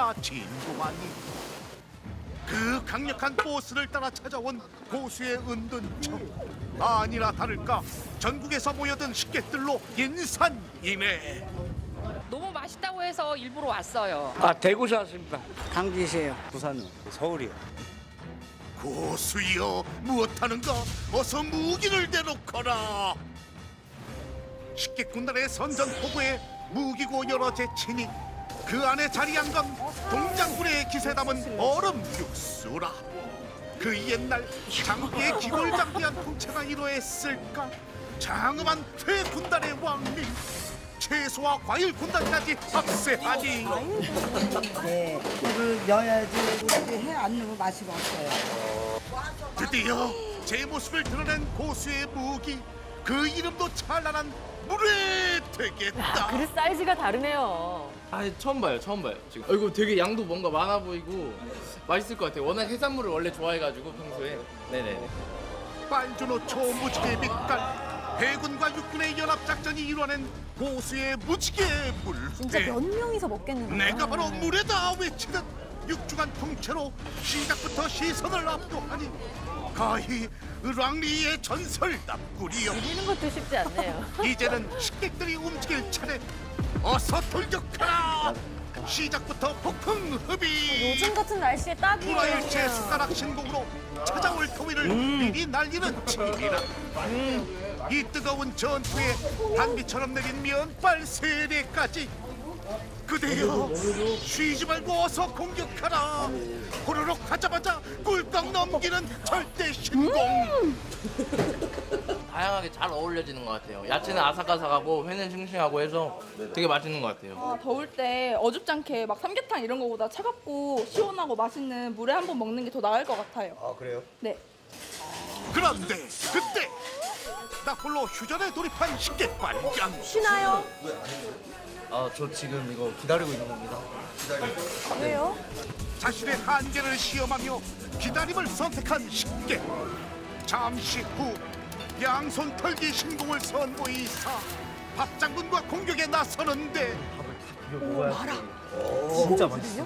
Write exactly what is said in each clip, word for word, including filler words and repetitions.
다 진동하니 그 강력한 보스를 따라 찾아온 고수의 은둔처. 아니라 다를까 전국에서 모여든 식객들로 인산이네. 너무 맛있다고 해서 일부러 왔어요. 아, 대구에서 왔습니다. 강주시에요. 부산은 서울이요. 고수여 무엇하는가? 어서 무기를 내놓거라. 식객군단의 선전포고에 무기고 여러 제치니 그 안에 자리한 건 동장군의 기세 담은 얼음 육수라. 그 옛날 장비에 기골장비한 통째가 이루어했을까? 장엄한 회 군단의 왕님, 채소와 과일 군단까지 합세하니 네, 이거를 넣어야지 우리 해안 넣으면 맛이 없어요. 드디어 제 모습을 드러낸 고수의 무기, 그 이름도 찬란한 물회 되겠다. 그릇 사이즈가 다르네요. 아 처음 봐요 처음 봐요 지금. 어, 이거 되게 양도 뭔가 많아 보이고 맛있을 것 같아요. 워낙 해산물을 원래 좋아해가지고 평소에. 네네네. 빨주노초 무지개 빛깔, 해군과 육군의 연합작전이 이뤄낸 고수의 무지개 물회. 진짜 몇 명이서 먹겠는 거야. 내가 바로 물에다 외치듯 육중한 통째로 시작부터 시선을 압도하니 가히 을왕리의 전설답구리여. 이기는 것도 쉽지 않네요. 이제는 식객들이 움직일 차례. 어서 돌격하라. 시작부터 폭풍 흡입. 요즘 같은 날씨에 딱이에요. 우라일체 숟가락 신공으로 찾아올 더위를 미리 날리는 치밀함. 이 뜨거운 전투에 단비처럼 내린 면발 세례까지. 그대여 쉬지 말고 어서 공격하라. 호로록 하자마자 꿀꺽 넘기는 절대 신공. 다양하게 잘 어울려지는 것 같아요. 야채는 아삭아삭하고 회는 싱싱하고 해서 되게 맛있는 것 같아요. 아, 더울 때 어줍지 않게 막 삼계탕 이런 거보다 차갑고 시원하고 맛있는 물에 한번 먹는 게 더 나을 것 같아요. 아 그래요? 네. 그런데 그때 나 홀로 휴전에 돌입한 식객 발견. 쉬나요? 아 저 지금 이거 기다리고 있는 겁니다. 왜요? 자신의 한계를 시험하며 기다림을 선택한 식객. 잠시 후 양손 털기 신공을 선보이사 밥장군과 공격에 나서는데 진짜 맛있어.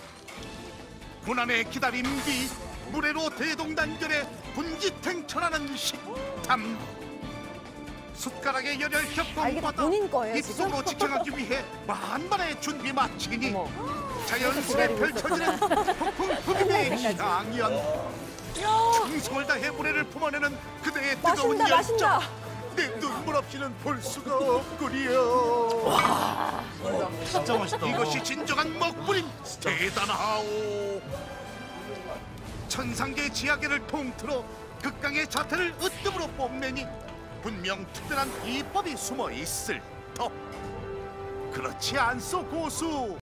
고난의 기다림 뒤 물회로 대동단결에 분기탱천하는 식탐. 숟가락에 열혈 아, 이게 다 협공받아 본인 거예요, 입속으로 지금? 직행하기 위해 만반의 준비 마치니 어머. 자연스레 기다리고 펼쳐지는 폭풍 흡입의 향연. 충성을 다해 물회를 품어내는 그대의 뜨거운 마신다, 마신다. 열정. 내 눈물 없이는 볼 수가 없구려. 진짜 맛있다. 이것이 진정한 먹부림. 대단하오. 천상계 지하계를 통틀어 극강의 자태를 으뜸으로 뽐내니 분명 특별한 비법이 숨어 있을 터. 그렇지 않소 고수?